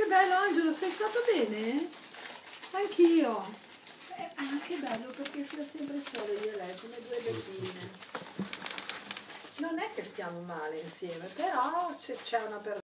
che bello Angelo, sei stato bene? Anch'io. È anche bello perché siamo sempre solo io e lei, come due bambine. Non è che stiamo male insieme, però c'è una persona.